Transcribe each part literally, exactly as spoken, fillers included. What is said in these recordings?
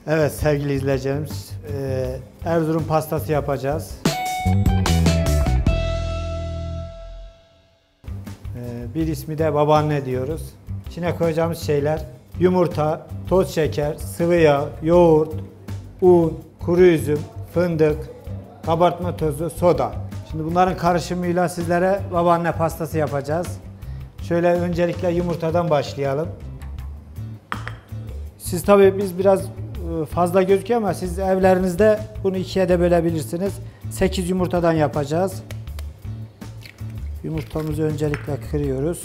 Evet sevgili izleyicilerimiz, e, Erzurum pastası yapacağız. E, bir ismi de babaanne diyoruz. İçine koyacağımız şeyler yumurta, toz şeker, sıvı yağ, yoğurt, un, kuru üzüm, fındık, kabartma tozu, soda. Şimdi bunların karışımıyla sizlere babaanne pastası yapacağız. Şöyle öncelikle yumurtadan başlayalım. Siz tabii biz biraz fazla gözüküyor ama siz evlerinizde bunu ikiye de bölebilirsiniz. sekiz yumurtadan yapacağız. Yumurtamızı öncelikle kırıyoruz.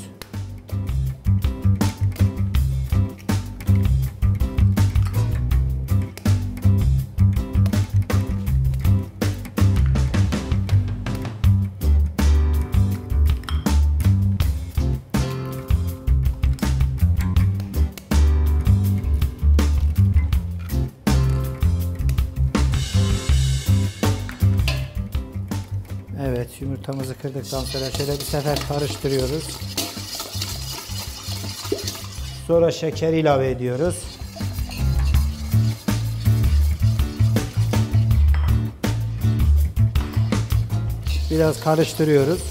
Evet, yumurtamızı kırdıktan sonra şöyle bir sefer karıştırıyoruz. Sonra şeker ilave ediyoruz. Biraz karıştırıyoruz.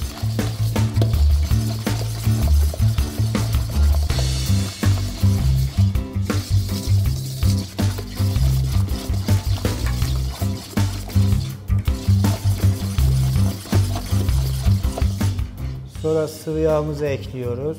Sonra sıvı yağımızı ekliyoruz.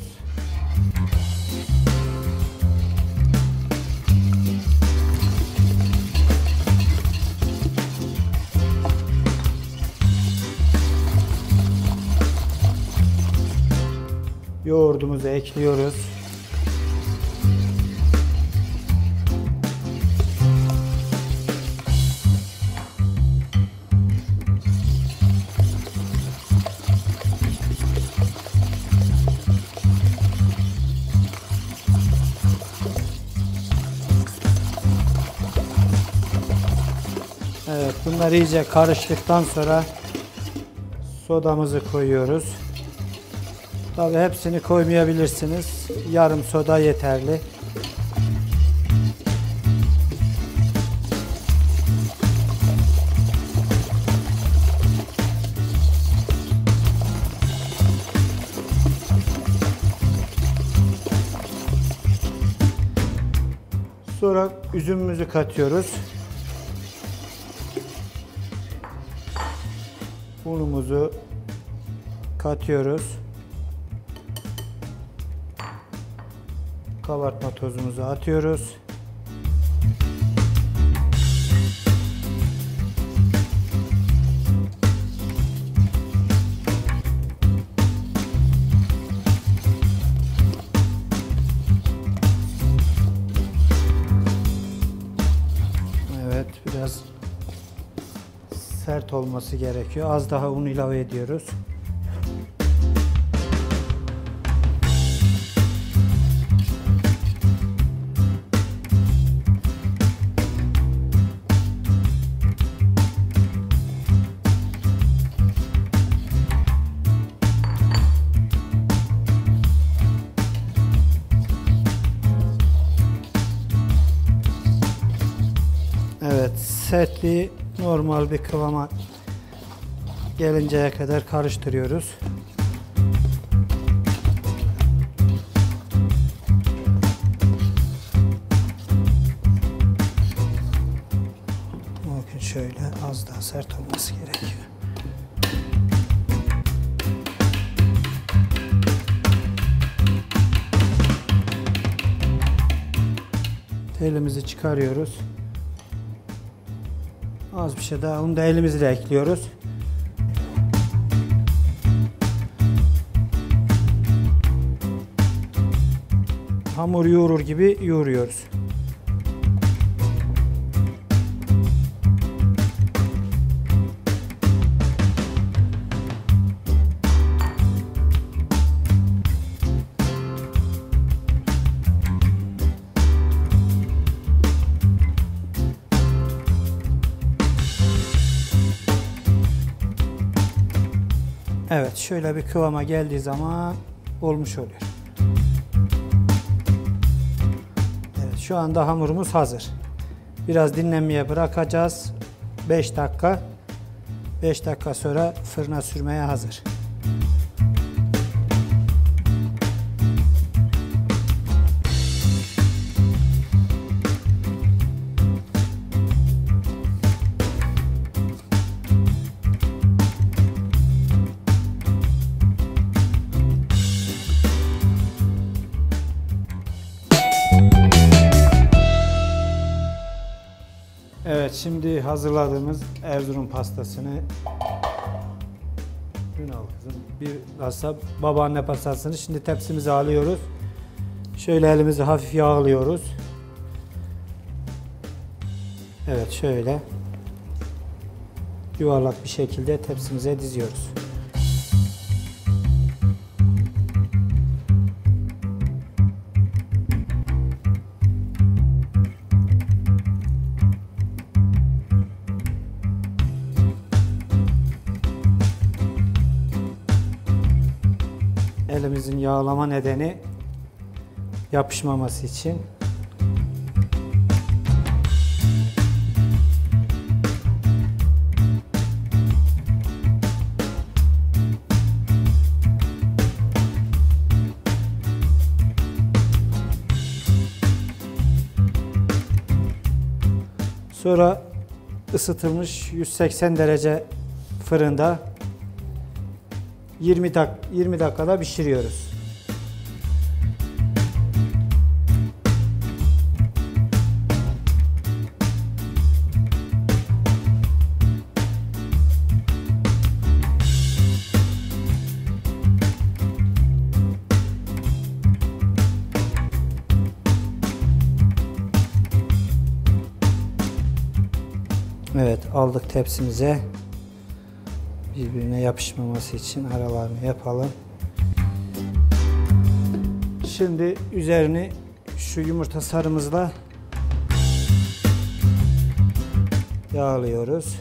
Yoğurdumuzu ekliyoruz. Evet, bunlar iyice karıştıktan sonra sodamızı koyuyoruz. Tabii hepsini koymayabilirsiniz. Yarım soda yeterli. Sonra üzümümüzü katıyoruz. Unumuzu katıyoruz. Kabartma tozumuzu atıyoruz. Evet, biraz sert olması gerekiyor. Az daha un ilave ediyoruz. Evet, sertliği normal bir kıvama gelinceye kadar karıştırıyoruz. Bakın şöyle az daha sert olması gerekiyor. Telimizi çıkarıyoruz. Az bir şey daha, onu da elimizle ekliyoruz. Hamur yoğurur gibi yoğuruyoruz. Evet, şöyle bir kıvama geldiği zaman olmuş oluyor. Evet, şu anda hamurumuz hazır. Biraz dinlenmeye bırakacağız. beş dakika. beş dakika sonra fırına sürmeye hazır. Evet, şimdi hazırladığımız Erzurum pastasını Ünal kızım bir asa babaanne pastasını şimdi tepsimize alıyoruz. Şöyle elimizi hafif yağlıyoruz. Evet, şöyle yuvarlak bir şekilde tepsimize diziyoruz. Elimizin yağlama nedeni yapışmaması için. Sonra ısıtılmış yüz seksen derece fırında yirmi dak yirmi dakikada pişiriyoruz. Evet, aldık tepsimize. Birbirine yapışmaması için aralarını yapalım. Şimdi üzerini şu yumurta sarımızla yağlıyoruz.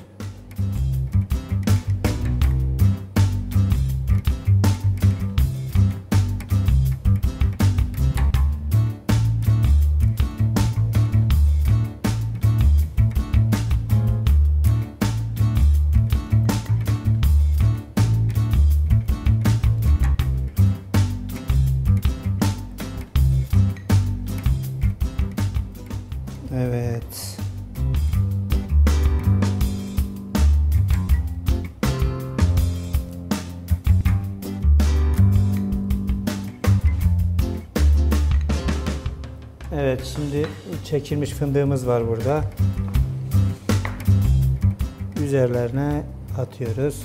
Evet. Evet, şimdi çekilmiş fındığımız var burada. Üzerlerine atıyoruz.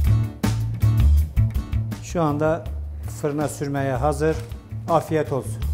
Şu anda fırına sürmeye hazır. Afiyet olsun.